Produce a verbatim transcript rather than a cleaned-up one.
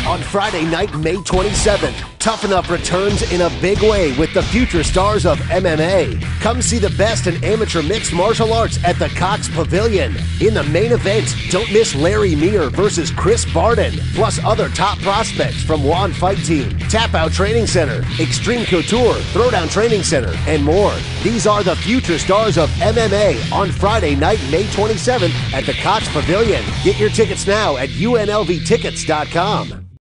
On Friday night, May twenty-seventh, Tuff-N-Uff returns in a big way with the future stars of M M A. Come see the best in amateur mixed martial arts at the Cox Pavillion. In the main event, don't miss Larry Meir versus Chris Barden, plus other top prospects from Juan Fight Team, Tap Out Training Center, Extreme Couture, Throwdown Training Center, and more. These are the future stars of M M A on Friday night, May twenty-seventh at the Cox Pavillion. Get your tickets now at U N L V tickets dot com.